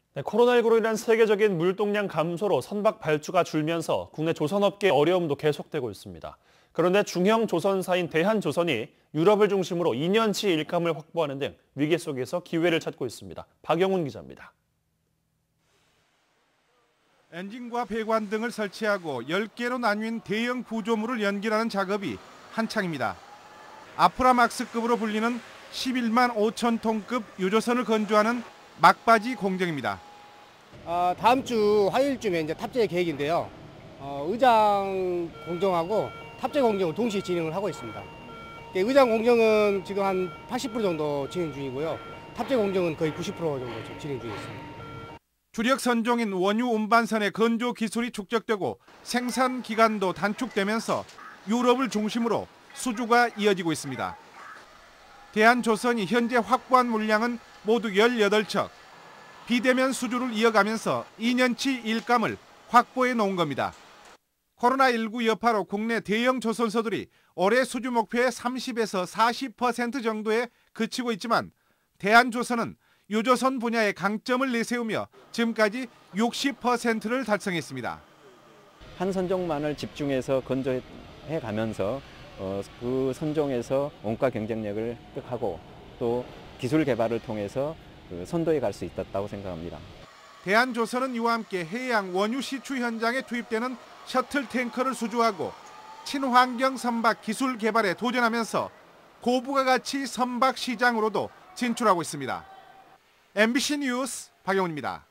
네, 코로나19로 인한 세계적인 물동량 감소로 선박 발주가 줄면서 국내 조선업계의 어려움도 계속되고 있습니다. 그런데 중형 조선사인 대한조선이 유럽을 중심으로 2년치 일감을 확보하는 등 위기 속에서 기회를 찾고 있습니다. 박영훈 기자입니다. 엔진과 배관 등을 설치하고 10개로 나뉜 대형 구조물을 연결하는 작업이 한창입니다. 아프라막스급으로 불리는 11만 5천 톤급 유조선을 건조하는 막바지 공정입니다. 다음 주 화요일쯤에 이제 탑재 계획인데요. 의장 공정하고 탑재 공정을 동시에 진행을 하고 있습니다. 의장 공정은 지금 한 80% 정도 진행 중이고요. 탑재 공정은 거의 90% 정도 지금 진행 중에 있습니다. 주력 선종인 원유 운반선의 건조 기술이 축적되고 생산 기간도 단축되면서 유럽을 중심으로 수주가 이어지고 있습니다. 대한조선이 현재 확보한 물량은 모두 18척. 비대면 수주를 이어가면서 2년치 일감을 확보해 놓은 겁니다. 코로나19 여파로 국내 대형 조선소들이 올해 수주 목표의 30에서 40% 정도에 그치고 있지만 대한조선은 유조선 분야의 강점을 내세우며 지금까지 60%를 달성했습니다. 한 선종만을 집중해서 건조해 가면서 그 선종에서 원가 경쟁력을 획득하고 또 기술 개발을 통해서 선도에 갈 수 있었다고 생각합니다. 대한조선은 이와 함께 해양 원유 시추 현장에 투입되는 셔틀 탱커를 수주하고 친환경 선박 기술 개발에 도전하면서 고부가 가치 선박 시장으로도 진출하고 있습니다. MBC 뉴스 박영훈입니다.